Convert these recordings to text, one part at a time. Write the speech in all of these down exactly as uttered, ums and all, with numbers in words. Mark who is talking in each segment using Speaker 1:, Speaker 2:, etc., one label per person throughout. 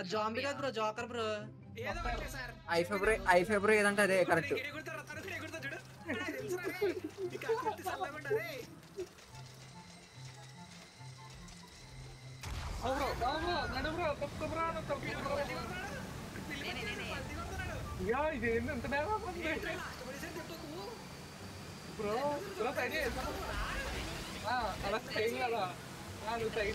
Speaker 1: Zombie కాదు bro, joker bro.
Speaker 2: ఐ ఫెబ్రవరి ఐ ఫెబ్రవరి ఏదంటే అదే కరెక్ట్.
Speaker 3: ఇదేంటి ఎంత బ్రో బ్రో సైడ్ అలా సైడ్ కదా నువ్వు సైడ్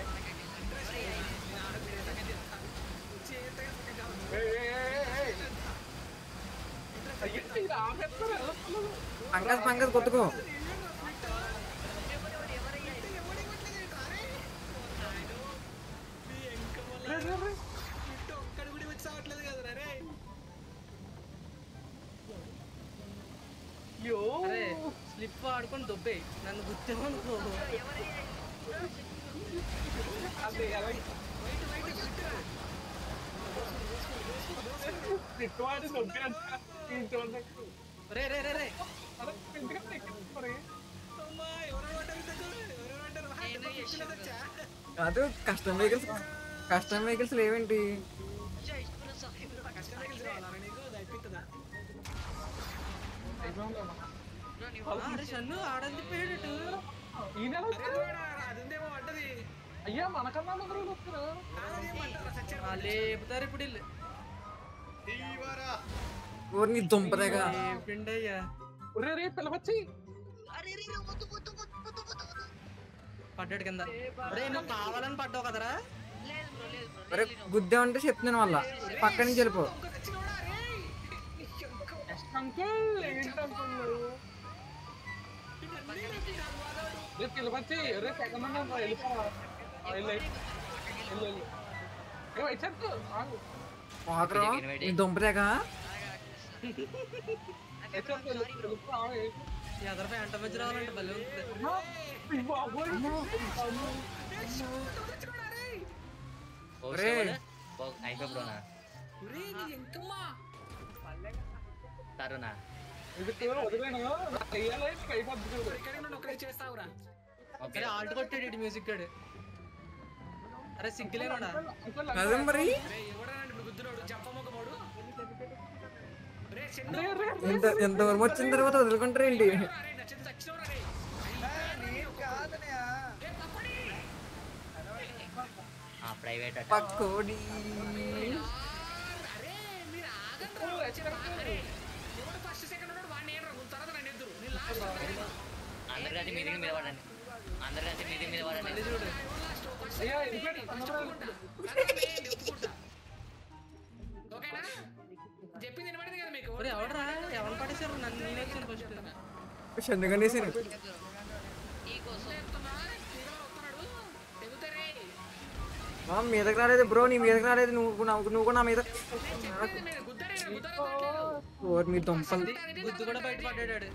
Speaker 2: పంకజ్ పంకజ్ కొట్టుకో.
Speaker 1: స్లిప్ ఆడుకొని దొబ్బే నన్ను గుర్తేమనుకో. రే రే రే రే
Speaker 2: కాదు కస్టమ్ వెహికల్స్ కస్టమ్ వెహికల్స్ లేవేంటి?
Speaker 1: షన్ను ఆడంది పేడటు
Speaker 3: అయ్యా మనకన్నా
Speaker 1: లేపుతారు ఇప్పుడు
Speaker 2: ఊరిని దుంపదేగా
Speaker 1: పిండయ్యా.
Speaker 3: రే పిలవచ్చి
Speaker 1: పడ్డాడు కింద. రే నువ్వు కావాలని పడ్డావు కదరా.
Speaker 2: అరే గుద్దా ఉంటే చెప్తున్నాను మళ్ళా పక్క నుంచి వెళ్ళిపో.
Speaker 3: పిలవచ్చి రే సెకండ్ వెళ్ళిపోరా
Speaker 2: దుంపదేగా
Speaker 1: ఎదర పెంట మధ్య రావాలంటే భలే ఉంటుంది. ఆల్ట్ కొట్టాడు మ్యూజిక్ కాడు. అరే సిగ్గులేనోడా
Speaker 2: అదే మరి ఎంత ఎంతవరకు వచ్చిన తర్వాత వదులుకుంటారు ఏంటి? పక్కోడి
Speaker 4: అందరికంటే మీదికి మీద పడండి అందరికంటే మీదికి మీద పడండి
Speaker 1: చూడు. ఎవడరా ఎవరు పడేసారు నన్ను? నేను వచ్చాను ఫస్ట్.
Speaker 2: చంద్రగణేశాను మీదకి రాలేదు బ్రో. నీ మీదకి రాలేదు. నువ్వు నువ్వు కూడా నా మీద నీ దుంపలు
Speaker 1: గుద్దు కూడా బయట పడ్డాడు.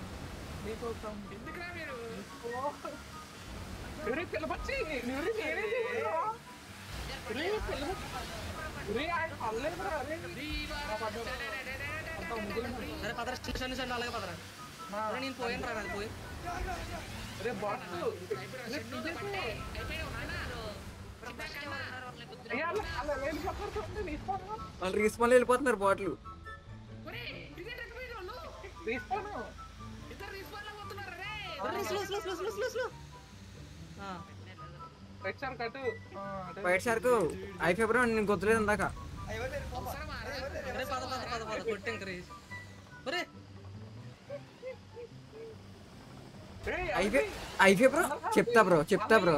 Speaker 1: సరే పదరా స్టేషన్ నుంచి అలాగే పదరా. నేను పోయాను రా అది పోయి.
Speaker 2: వాళ్ళు రీస్పాన్ వెళ్ళిపోతున్నారు బాట్లు. వైట్ షార్క్ ఐ ఫిబ్రవరి నేను గుర్తులేదు ఇందాక. ఐ ఫిబ్రవరి చెప్తా బ్రో చెప్తా బ్రో.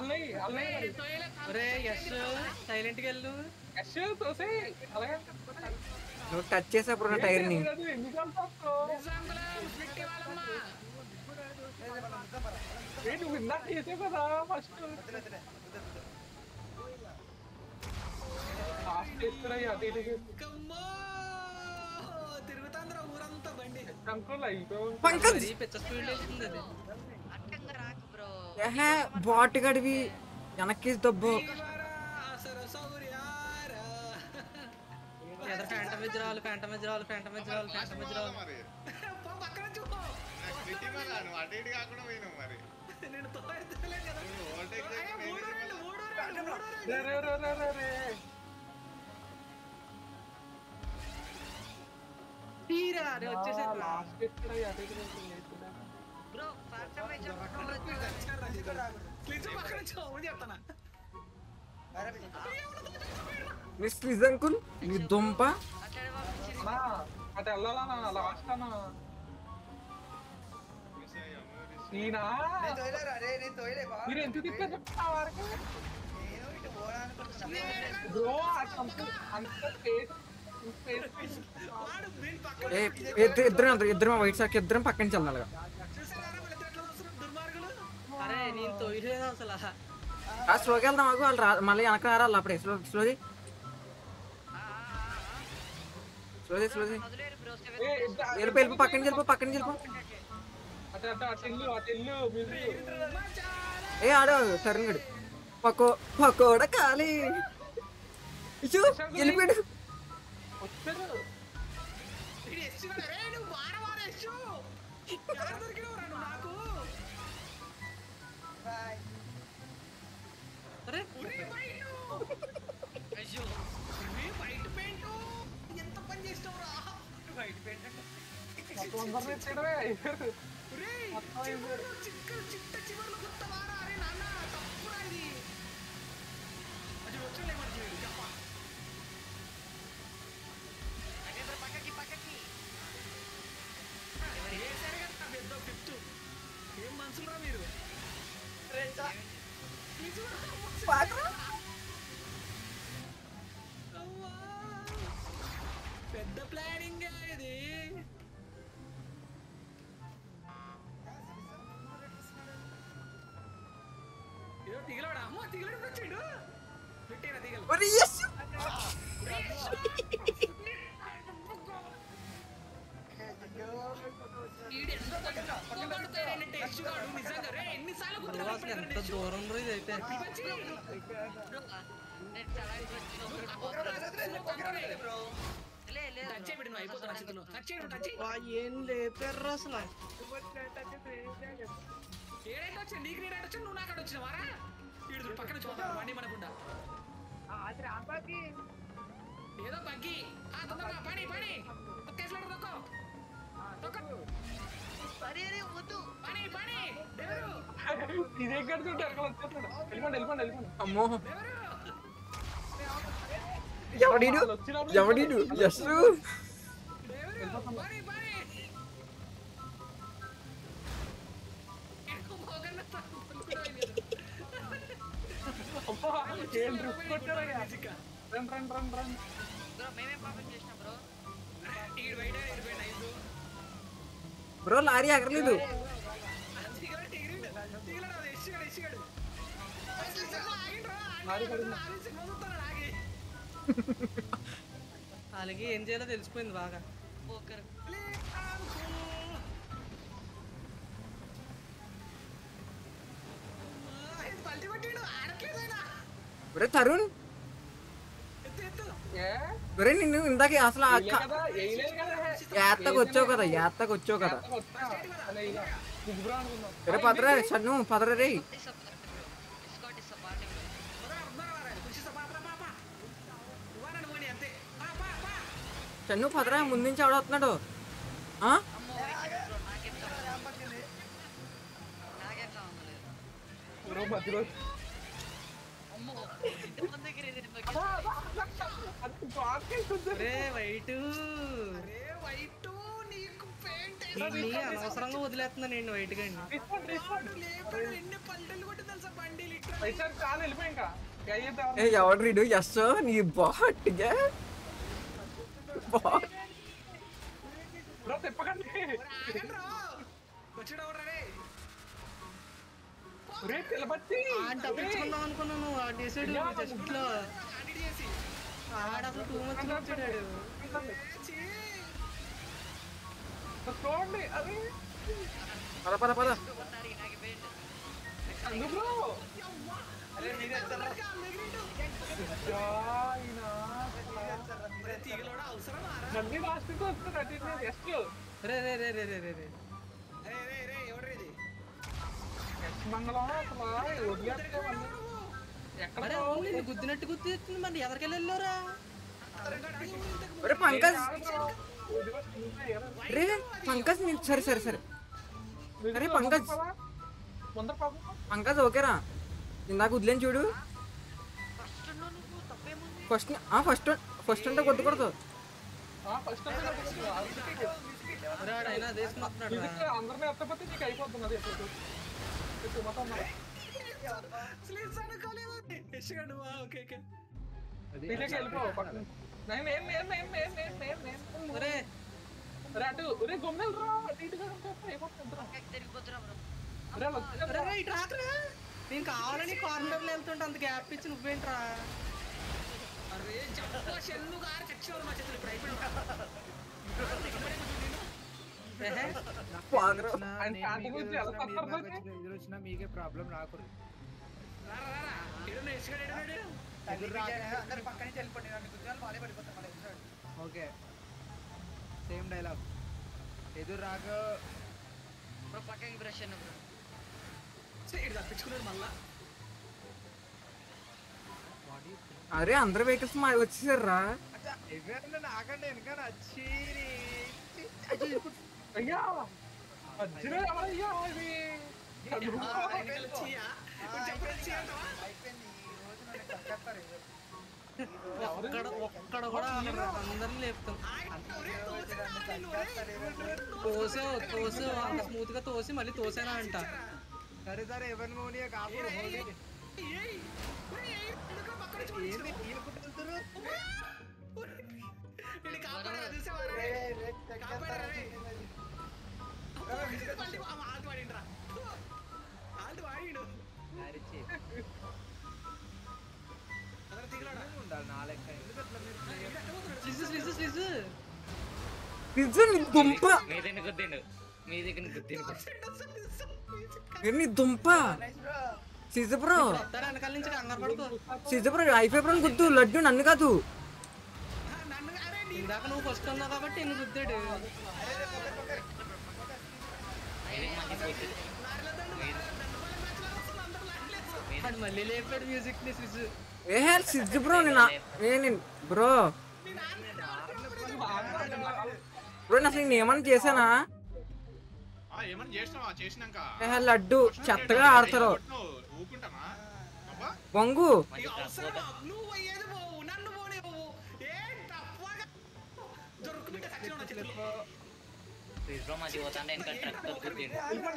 Speaker 1: సైలెంట్ గా వెళ్ళు.
Speaker 2: నువ్వు టచ్ చేసా బ్రో నా టైర్ ని.
Speaker 3: నువ్వు ఇందాక చేసే కదా ఫస్ట్
Speaker 2: బాట్ గడివి వెనక్కి దబ్బు.
Speaker 1: పెంట మెజ్రాలు పెంట మెజ్రాలు పెంట మెజ్రాలు పెంట మెజ్రాలు ఇక నేను వచ్చేసాను రా.
Speaker 3: లాస్ట్ ఎక్కడ అటు ఇటు వెళ్తున్నా.
Speaker 4: బ్రో ఫాస్ట్ అప్ అయితే
Speaker 1: క్లిచ్ పక్కన నుంచి అవును చెప్తానా
Speaker 2: నీ స్క్విజ్ అంకుల్ నీ దుంప
Speaker 4: అట్లాడే పంపించి
Speaker 3: అన్నా అటు వెళ్ళాలన్నా లాస్ట్ అన్నా ఈయన మీరు ఎందుకు తిప్పారు చెప్తా వరకు బ్రో అంత అంత స్పేస్ స్పేస్
Speaker 1: వాడు వీళ్ళ పక్కన
Speaker 2: ఏ ఇద్దరు ఇద్దరం అందరు ఇద్దరం వైట్ సాక్ ఇద్దరం పక్క నుంచి వెళ్దాం అలాగా
Speaker 1: చూసారా వీళ్ళ ఎట్లా వస్తున్నారు దుర్మార్గులు. అరే నేను తోయలేదు అసలు.
Speaker 2: ఆ స్లోకి వెళ్దాం మాకు వాళ్ళు రా మళ్ళీ వెనక రాలి అప్పుడే స్లో స్లోది స్లోది స్లోది
Speaker 4: వదిలేరు బ్రో
Speaker 3: ఏ ఇద్ద-
Speaker 2: వెళ్ళిపో వెళ్ళిపో పక్కన వెళ్ళిపో పక్కన వెళ్ళిపో
Speaker 3: అటు అటు అటు ఇల్లు అటు ఇల్లు మీరు
Speaker 2: ఏ ఆడో తరుణ్ గడు పక్కో పకోడ ఖాళీ ఇచ్చు వెళ్ళిపోయాడు
Speaker 3: వచ్చారు
Speaker 1: వీడు ఎస్సు కూడా, "రే, నువ్వు వార వార ఎస్సు. ఎక్కడ దొరికినావురా నువ్వు నాకు?" అరే, ఒరే వైటు.
Speaker 4: అయ్యో
Speaker 1: ఒరే వైట్ పెయింటు. ఎంత పని చేసినావురా? వైట్ పెయింట్ అంటే.
Speaker 3: మొత్తం అందరినీ ఇచ్చాడమే అయిపోయారు
Speaker 1: ఒరే,
Speaker 3: మొత్తం
Speaker 1: చివర్లో చిక్క- చిట్ట చివర్లో గుత్తవారా? అరే నాన్న, తప్పురా ఇది. అది వచ్చేలే మనకి వీడు, చెప్ప.
Speaker 4: నాగేంద్ర పక్కకి పక్కకి
Speaker 1: ఏ సరే కదా, పెద్ద ఫిఫ్త్. ఏం మనుషులురా మీరు? అవ్వా. పెద్ద ప్లానింగ్ ఇది. ఏదో తిగలవాడా? అమ్మో, తిగలడు వచ్చాడు. పెట్టేరా తిగలు.
Speaker 2: ఒరే యస్
Speaker 1: ఈడు ఎంత తక్కువ కొడతాడంటే యశ్గాడు నిజంగా. రే, ఎన్నిసార్లు కొట్టాడు? ఎంత దూరం ఇది అయితే.
Speaker 4: బ్రో నేను చాలా బ్రో లే లే
Speaker 1: టచ్ చేయబడి నువ్వు అయిపోతున్నా చేతులు. టచ్ చేయడం టచ్ చేయి.
Speaker 5: ఏం లేపారు అసలు
Speaker 1: ఏడైతే వచ్చా నీకు నేను వచ్చా నువ్వు నాకు వచ్చినవారా? వీడు పక్కన చూద్దాం వండి మనకుండా ఏదో బగ్గి. ఆ తొందరగా పని పని ఒకేసారి తొక్కో తొక్కో
Speaker 4: అరే అరే వద్దు
Speaker 1: పని పని ఎవరు
Speaker 3: ఇది ఎక్కడ చూంటే అక్కడ వచ్చేస్తాడు వెళ్ళిపోండి వెళ్ళిపోండి వెళ్ళిపోండి
Speaker 2: అమ్మో
Speaker 1: ఎవరు
Speaker 2: ఎవడీడు ఎవడీడు యస్
Speaker 1: ఎవరు పని పని ఇడుకు పోగన్న
Speaker 3: అబ్బా ఏం డ్రిప్ కొట్టారయ్యా run run run run
Speaker 4: bro మేమేం పాపం చేసినా బ్రో
Speaker 1: ఈడు బయట ఇడిపోయిన ఐదు
Speaker 2: బ్రో లారీ ఎగరలేదు
Speaker 1: తిగల టిగిరి తిగల అది ఇసిగడు ఇసిగడు అలాగే ఏం చేయాలో తెలిసిపోయింది బాగా.
Speaker 4: పోకర్
Speaker 2: ఒరే తరుణ్
Speaker 3: ఏ
Speaker 2: ఒరే నిన్ను ఇందాక అసలు ఆ
Speaker 3: ఏలే
Speaker 2: క-
Speaker 3: కదా ఏలే కదా
Speaker 2: యాత్తకు వచ్చావు కదా యాత్తకు వచ్చావు కదా
Speaker 3: అలా ఇలా దిగురా అనుకున్నాం
Speaker 2: ఒరే పదరా సన్ను పదరా రే
Speaker 4: ఇస్ అపార్ట్ బ్రో ఇస్కాట్ ఇస్ అపార్ట్
Speaker 2: సన్ను పదరా ముందు నుంచి ఎవడవుతున్నాడు ఆ?
Speaker 4: అమ్మో బ్రో నాకేం కావాలి నాకేం కావాలి
Speaker 3: బ్రో మధ్యలో
Speaker 4: అమ్మో ఇంతమంది దగ్గర నేను
Speaker 3: అది బాగా
Speaker 1: రే వైట్ రే వైట్ నీకు పెయింట్ అనవసరంగా వదిలేస్తున్నా నేను వైట్ గండి ఎన్ని పల్టలు కొట్టి తెలుసా బండి
Speaker 3: పైసా చాలా వెళ్ళిపోయి ఇంకా
Speaker 2: ఏ ఎవడు రీడు యస్ నీ బాట్గా బాట్
Speaker 3: బ్రో తిప్పకండి
Speaker 1: వచ్చాడు రే
Speaker 3: రే తెలబట్టి
Speaker 1: తప్పించుకుందాం అనుకున్నాను ఆ డిసైడ్ జస్ట్ లో ఆడ అసలు టూ మచ్ వచ్చాడు
Speaker 3: చూడండి అది
Speaker 2: పద పద పద
Speaker 4: కొట్టారు నాకు పెయింట్
Speaker 3: అందుకు బ్రో
Speaker 1: తీగలోడ అవసరం
Speaker 3: మళ్ళీ లాస్ట్ కి వస్తుంది అటు ఇటు ఎస్ట్
Speaker 1: రే రే రే రే రే రే రే రే రే రే ఎవరు ఇది
Speaker 3: ఎస్ట్ మంగళం అసలు వదిలేస్తే మళ్ళీ ఎక్కడ
Speaker 1: అరే ఓన్లీ నీ గుద్దినట్టు గుద్ది మరి ఎదరికెళ్ళి వెళ్ళారా
Speaker 2: ఒరే పంకజ్ రే పంకజ్ నీ- సరే సరే సరే అరే పంకజ్
Speaker 3: ముందర పాపం
Speaker 2: పంకజ్ ఓకేరా ఇందాక వదిలేని చూడు
Speaker 6: ఫస్ట్ నువ్వు తప్పేముంది
Speaker 2: ఫస్ట్ ఫస్ట్ ఫస్ట్ అంటే కొట్టకూడదు
Speaker 3: ఫస్ట్
Speaker 1: ఒరే, ఆడు అయినా అదే వేసుకున్నాడు రా.
Speaker 3: అందరినీ ఎత్తపోతే నీకు అయిపోతుంది అది ఎప్పుడు మొత్తం
Speaker 1: స్లీవ్స్ అనుకోలేదు. యశ్గాడు, వా, ఓకే ఓకే.
Speaker 3: వీళ్ళకి వెళ్ళిపో పక్కన నేను నేను నేను నేను నేను నేను నేను నేను
Speaker 1: ఒరే
Speaker 3: రే అటు ఒరే గొమ్మెలు రా నీట్గా ఉంటే అయిపోతుంది రా.
Speaker 6: తిరిగిపోతున్నా బ్రో
Speaker 3: ఒరే అలా వచ్చేయ్
Speaker 1: ఒరే,
Speaker 3: రా.
Speaker 1: రే, ఇటు రాకురా. నేను కావాలని కార్నర్ లో వెళ్తుంటే అంత గ్యాప్ ఇచ్చి నువ్వేంట్రా? అరే జబ్బా చెల్లు గారు చచ్చిపోరు మా చేతులు ఇప్పుడు అయిపోయింది. ఏహే,
Speaker 3: ఆయన స్టార్టింగ్ నుంచి ఎలా తప్పరు
Speaker 7: ఎదురొచ్చినా మీకే ప్రాబ్లం రాకూడదు.
Speaker 1: రారా, రారా. ఈడున్న యశ్గాడు ఏడున్నాడు?
Speaker 7: Okay same dialogue. ఎదురు రాక
Speaker 6: బ్రో పక్కకి బ్రష్ అన్న బ్రో
Speaker 1: ఛీ, ఈడు తప్పించుకున్నాడు మళ్ళా.
Speaker 2: అరే అందరు వెహికల్స్ మా వచ్చేసారు రా
Speaker 7: ఎవరైనా ఆగండి వెనకాల వచ్చి
Speaker 3: అయ్యా మధ్యలో ఎవరయ్యా ఇది
Speaker 1: వెనకాల చీయా? ఇప్పుడు చెప్పరా చీ అంటావా? ఒక్కడ ఒక్కడ కూడా ఆగడురా, అందరిని లేపుతాం. ఒరే, తోసేనా నిన్ను, ఒరే. తోసే తోసే అంత స్మూత్ గా తోసి మళ్ళీ తోసేనా అంట.
Speaker 7: సరే సరే ఎవరిని మోనియా కాపుడు హోలీ
Speaker 1: ఏయ్, ఏయ్, ఏయ్, ఎందుకు పక్కన నుంచి
Speaker 7: ఏంది తీలుకుంటున్నారు?
Speaker 1: వీడిని కాపాడారా, చూసావారా? కాపాడారా రే? అబ్బో, మళ్ళీ ఆ ఆల్ట్ వాడిండ్రా. ఆల్ట్ వాడిండు. అదర దిగులాడా.
Speaker 7: ఉండాలి నా లెక్క. ఎందుకు అట్లా మీరు
Speaker 1: స్లిజ్, స్లిజ్, స్లిజ్.
Speaker 2: నిజం నీ దుంప
Speaker 4: మీ దగ్గర గుద్దిండు మీ దగ్గర గుద్దిండు
Speaker 2: ఏ నీ దుంప సిజ బ్రో
Speaker 1: వస్తారా వెనకాల నుంచి కంగారు పడుకో.
Speaker 2: సిజ బ్రో ఐఫై బ్రో గుద్దు లడ్డు నన్ను కాదు
Speaker 1: నన్ను అరే ఇందాక నువ్వు ఫస్ట్ ఉన్నావు కాబట్టి నేను గుద్దాడు. వాడు మళ్ళీ లేపాడు మ్యూజిక్ ని స్విచ్.
Speaker 2: ఏ సిజ్ బ్రో నేను ఏ నేను బ్రో బ్రో నేను అసలు నేను ఏమన్నా చేశానా
Speaker 8: ఆ ఏమని చేసినావా చేసినాక
Speaker 2: ఏ లడ్డు చెత్తగా ఆడతారు
Speaker 8: ఊకుంటామా అబ్బా
Speaker 2: వంగు
Speaker 1: నువ్వు అయ్యేది పోవు, నన్ను పోనే పోవు. ఏ తప్పగా దొరుకుతుంటే సచ్చినా నా చేతిలో.
Speaker 4: బ్రో మాది పోతాంటే ఇంకా ట్రక్ తో గుద్దిండు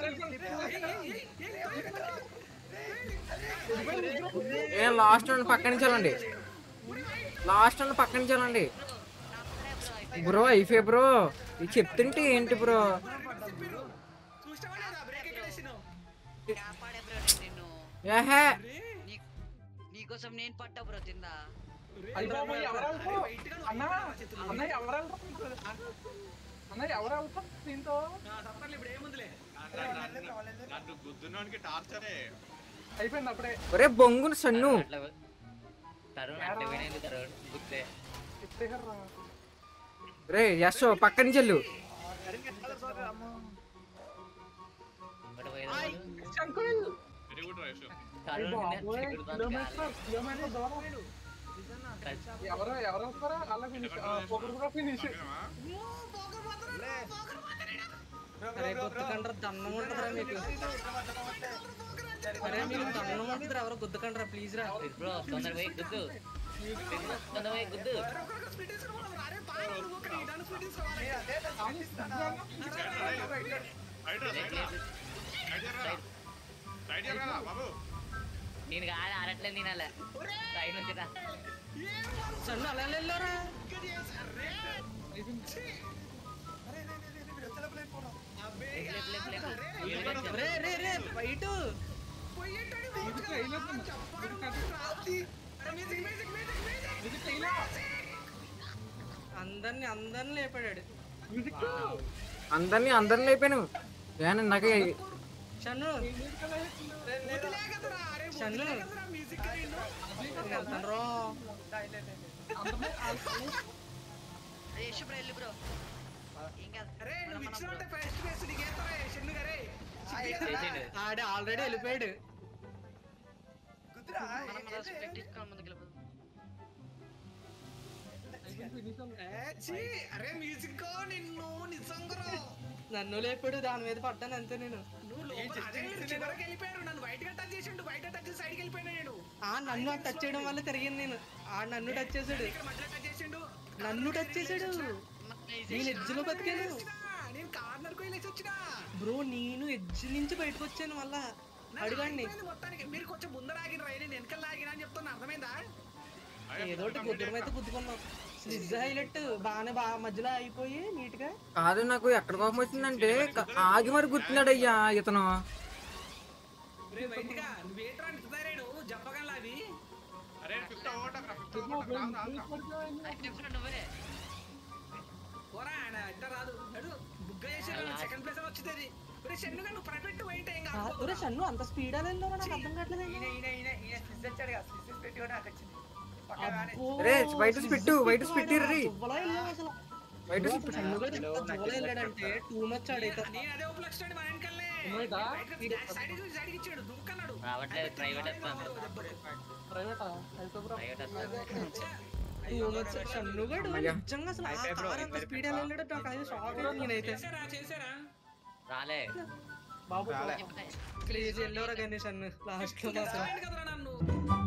Speaker 2: ఏ లాస్ట్ వన్ పక్క నుంచి వెళ్ళండి లాస్ట్ వన్ పక్క నుంచి వెళ్ళండి బ్రో ఐఫై బ్రో ఇది చెప్తుంటే ఏంటి బ్రో
Speaker 1: చూసావా లేదా బ్రేక్ ఎక్కడ వేసినావు?
Speaker 6: కాపాడే బ్రో నిన్ను
Speaker 2: ఏహే
Speaker 6: నీ నీకోసం నేను పట్టా బ్రో తిందా
Speaker 3: అయిపోయి ఎవరెళ్తారు అన్న అన్న ఎవరెళ్తారు అన్న ఎవరెళ్తారు దీంతో
Speaker 1: నా తప్పర్లు ఇప్పుడు ఏముందిలే.
Speaker 8: నన్ను గుద్దునోనికి టార్చరే
Speaker 3: అయిపోయింది అప్పుడే
Speaker 2: ఒరే బొంగును సన్ను
Speaker 4: అట్లా తరుణ్ అట్లా వినేది తరుణ్ గుద్దే
Speaker 3: ఇచ్చేయర్రా
Speaker 2: రే యశో పక్క నుంచి వెళ్ళు
Speaker 4: ఒకటి పోయేది
Speaker 3: శంకుల్
Speaker 8: very good rice
Speaker 4: Tarun
Speaker 3: kilometre kilometre దూరం ఎవరు ఎవరు వస్తారా అలా ఫినిష్ పొగరు కూడా ఫినిష్
Speaker 1: అరే గుద్దకండ్రా, దండం ఉంటుందిరా మీకు. అరే మీకు దండం ఉంటుందిరా, ఎవరో గుద్దకండ్రా ప్లీజ్ రా.
Speaker 4: బ్రో తొందర పోయి గుద్దు తొందర పోయి గుద్దు
Speaker 8: రైట్ రా బాబు
Speaker 4: నేను కాదు ఆడట్లేదు తినాలే సైడ్ నుంచి రా.
Speaker 1: సన్ను అలా వెళ్ళారా?
Speaker 4: లేపు, లేపు, లేపు. వీళ్ళు వచ్చారు.
Speaker 1: రే రే రే బయట అందరిని అందరిని లేపాడాడు.
Speaker 2: అందరినీ అందరిని లేపాను ఏనా నాకు
Speaker 1: షన్ను షన్ను వెళ్తాను రో.
Speaker 6: యశ్ బ్రో వెళ్ళి బ్రో ఏం కాదు
Speaker 4: చేసిండు.
Speaker 1: ఆడే ఆల్రెడీ వెళ్ళిపోయాడు.
Speaker 6: మనం మన స్ప్లిట్ ఇస్తాం ముందుకు వెళ్ళిపోదాం
Speaker 1: అరే మ్యూజిక్
Speaker 5: నన్ను లేపాడు దాని మీద పడ్డాను అంతే నేను.
Speaker 1: నువ్వు లోపల అదే చివరికి వెళ్ళిపోయారు. నన్ను బయటకి టచ్ చేసిండు. బయట టచ్ చేసి సైడ్కి వెళ్ళిపోయినా నేను.
Speaker 5: ఆ నన్ను టచ్ చేయడం వల్ల తిరిగింది నేను. ఆ నన్ను టచ్ చేసాడు.
Speaker 1: ఇక్కడ మధ్యలో టచ్ చేసిండు.
Speaker 5: నన్ను టచ్ చేసాడు. నేను ఎడ్జ్ లో బతికాను
Speaker 1: నేను కార్నర్ కు వెళ్ళేసి వచ్చినా
Speaker 5: బ్రో. నేను ఎడ్జ్ నుంచి బయటకు వచ్చాను మళ్ళా. అడగండి
Speaker 1: మొత్తానికి మీరు కొంచెం ముందర ఆగిన రా, నేను వెనకాల ఆగినా అని చెప్తున్నా. అర్థమైందా?
Speaker 5: ఏదో ఒకటి గుద్దడం అయితే గుద్దుకున్నాం. స్లిజ్ హైలైట్ బాగానే బాగా మధ్యలో అయిపోయి నీట్ గా.
Speaker 2: కాదు నాకు ఎక్కడ కోపం వచ్చిందంటే క- ఆగి మరి గుర్తున్నాడు అయ్యా ఇతను.
Speaker 1: రే బయటగా నువ్వేట్రా అంటున్నారేడు జంపగల్లా అవి.
Speaker 8: అరే ఫిఫ్త్ ఓవర్ ఫిఫ్త్ ఓవర్
Speaker 4: నువ్వే
Speaker 1: పోరా ఆయన ఇట్లా రాదు. నడు బుగ్గ చేసి సెకండ్ ప్లేస్ వచ్చింది అది. ఒరే షన్నుగా నువ్వు ప్రపెట్టు వెయిట్ ఏం కాదు.
Speaker 5: ఒరే షన్ను అంత స్పీడ్ అని వెళ్ళావు నాకు అర్థం కావట్లేదు. అబ్బో,
Speaker 2: రే వైట్ పెట్టు వైట్ పెట్టిర్రి
Speaker 5: దువ్వలా వెళ్ళావు అసలు.
Speaker 2: వైట్
Speaker 5: షన్ను గారు ఎంత దువ్వలా వెళ్ళాడంటే టూ మచ్ ఆడైతే.
Speaker 1: నేను అదే ఉపలక్షణండి మా వెనకాలనే సైడ్ సైడ్ ఇచ్చాడు దుక్కన్నాడు.
Speaker 4: రావట్లేదు ప్రైవేట్ వస్తాను
Speaker 3: ప్రైవేటా అయితే బ్రో
Speaker 4: ప్రైవేట్ వస్తాను
Speaker 5: టూ మచ్ షన్ను గారు నిజంగా అసలు ఆ కార్ అంత స్పీడ్ ఎలా వెళ్ళాడో నాకు అది షాక్ అయ్యాను నేనైతే.
Speaker 1: చేశారా చేశారా
Speaker 4: రాలే
Speaker 5: బాబు క్రేజీ వెళ్ళవరా గణేష్ అన్ను లాస్ట్ లో మాత్రం.
Speaker 1: కదరా నన్ను